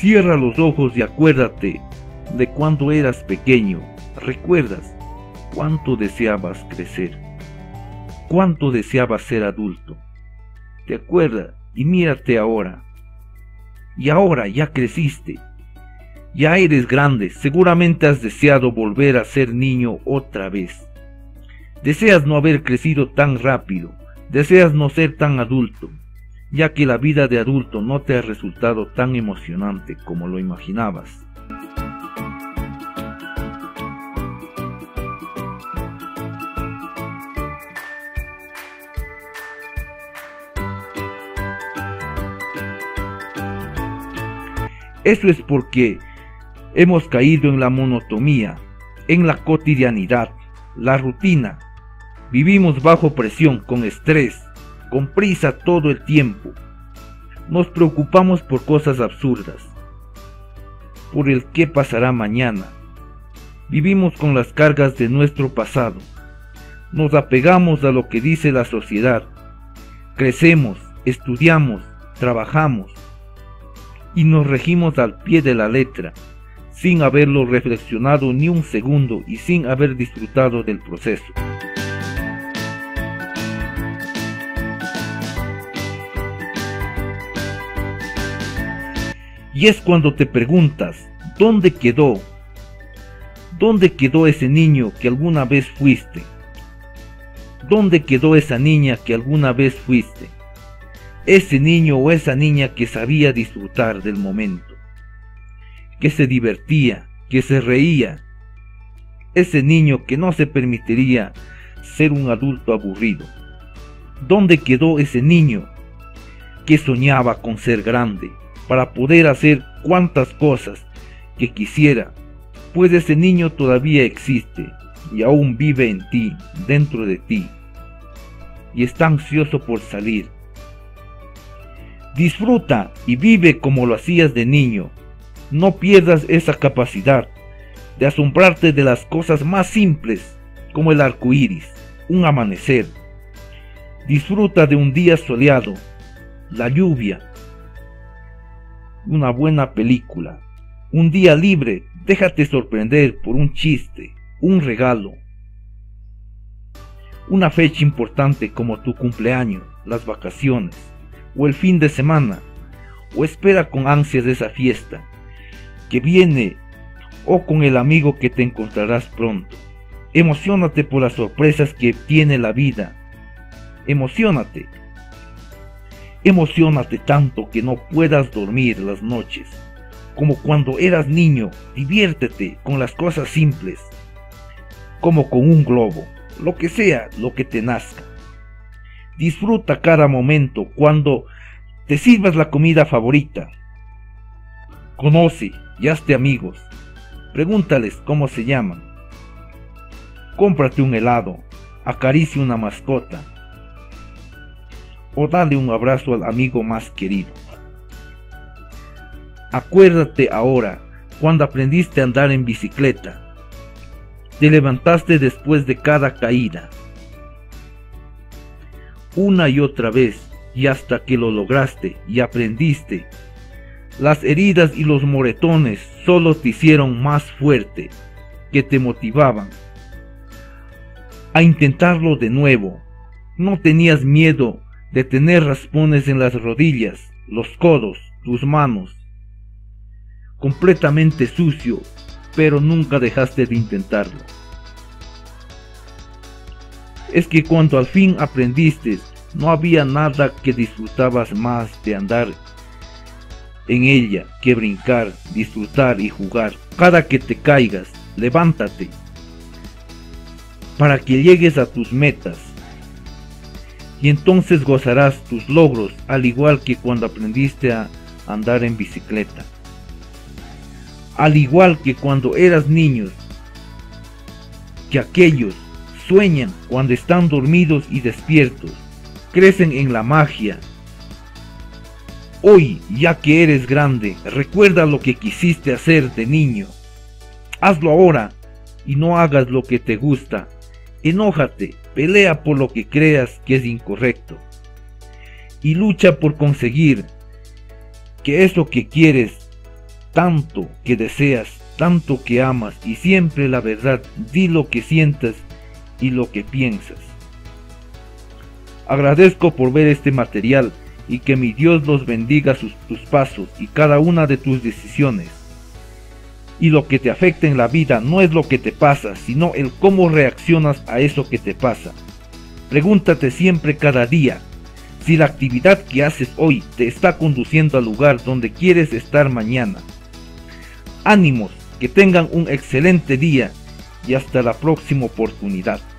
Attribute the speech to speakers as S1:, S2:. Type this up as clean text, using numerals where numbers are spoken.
S1: Cierra los ojos y acuérdate de cuando eras pequeño. ¿Recuerdas cuánto deseabas crecer? ¿Cuánto deseabas ser adulto? ¿Te acuerdas? Y mírate ahora. Y ahora ya creciste. Ya eres grande. Seguramente has deseado volver a ser niño otra vez. Deseas no haber crecido tan rápido. Deseas no ser tan adulto, ya que la vida de adulto no te ha resultado tan emocionante como lo imaginabas. Eso es porque hemos caído en la monotonía, en la cotidianidad, la rutina. Vivimos bajo presión, con estrés, con prisa todo el tiempo. Nos preocupamos por cosas absurdas, por el qué pasará mañana. Vivimos con las cargas de nuestro pasado. Nos apegamos a lo que dice la sociedad. Crecemos, estudiamos, trabajamos y nos regimos al pie de la letra, sin haberlo reflexionado ni un segundo y sin haber disfrutado del proceso. Y es cuando te preguntas, ¿dónde quedó? ¿Dónde quedó ese niño que alguna vez fuiste? ¿Dónde quedó esa niña que alguna vez fuiste? Ese niño o esa niña que sabía disfrutar del momento, que se divertía, que se reía. Ese niño que no se permitiría ser un adulto aburrido. ¿Dónde quedó ese niño que soñaba con ser grande para poder hacer cuantas cosas que quisiera? Pues ese niño todavía existe y aún vive en ti, dentro de ti, y está ansioso por salir. Disfruta y vive como lo hacías de niño. No pierdas esa capacidad de asombrarte de las cosas más simples, como el arco iris, un amanecer. Disfruta de un día soleado, la lluvia, una buena película, un día libre. Déjate sorprender por un chiste, un regalo, una fecha importante como tu cumpleaños, las vacaciones o el fin de semana, o espera con ansias esa fiesta que viene o con el amigo que te encontrarás pronto. Emociónate por las sorpresas que tiene la vida. Emociónate. Emociónate tanto que no puedas dormir las noches. Como cuando eras niño, diviértete con las cosas simples, como con un globo, lo que sea, lo que te nazca. Disfruta cada momento cuando te sirvas la comida favorita. Conoce y hazte amigos. Pregúntales cómo se llaman. Cómprate un helado, acaricia una mascota o dale un abrazo al amigo más querido. Acuérdate ahora cuando aprendiste a andar en bicicleta. Te levantaste después de cada caída, una y otra vez, y hasta que lo lograste y aprendiste. Las heridas y los moretones solo te hicieron más fuerte, que te motivaban a intentarlo de nuevo. No tenías miedo de tener raspones en las rodillas, los codos, tus manos, completamente sucio, pero nunca dejaste de intentarlo. Es que cuando al fin aprendiste, no había nada que disfrutabas más de andar en ella que brincar, disfrutar y jugar. Cada que te caigas, levántate para que llegues a tus metas, y entonces gozarás tus logros, al igual que cuando aprendiste a andar en bicicleta. Al igual que cuando eras niños, que aquellos sueñan cuando están dormidos y despiertos, crecen en la magia. Hoy, ya que eres grande, recuerda lo que quisiste hacer de niño. Hazlo ahora y no hagas lo que te gusta. Enójate, pelea por lo que creas que es incorrecto y lucha por conseguir que eso que quieres tanto que deseas, tanto que amas, y siempre la verdad. Di lo que sientas y lo que piensas. Agradezco por ver este material y que mi Dios los bendiga tus pasos y cada una de tus decisiones. Y lo que te afecta en la vida no es lo que te pasa, sino el cómo reaccionas a eso que te pasa. Pregúntate siempre cada día si la actividad que haces hoy te está conduciendo al lugar donde quieres estar mañana. Ánimos, que tengan un excelente día y hasta la próxima oportunidad.